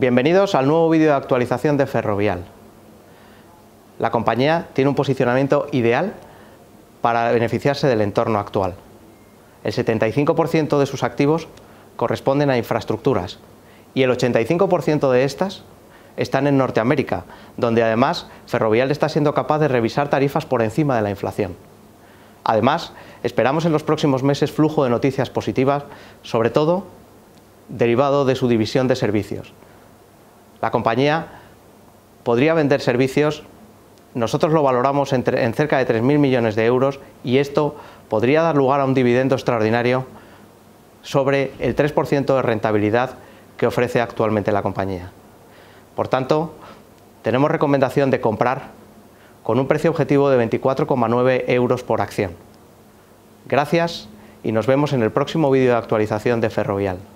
Bienvenidos al nuevo vídeo de actualización de Ferrovial. La compañía tiene un posicionamiento ideal para beneficiarse del entorno actual. El 75% de sus activos corresponden a infraestructuras y el 85% de estas están en Norteamérica, donde además Ferrovial está siendo capaz de revisar tarifas por encima de la inflación. Además, esperamos en los próximos meses flujo de noticias positivas, sobre todo derivado de su división de servicios. La compañía podría vender servicios, nosotros lo valoramos en cerca de 3.000 millones de euros y esto podría dar lugar a un dividendo extraordinario sobre el 3% de rentabilidad que ofrece actualmente la compañía. Por tanto, tenemos recomendación de comprar con un precio objetivo de 24,9 euros por acción. Gracias y nos vemos en el próximo vídeo de actualización de Ferrovial.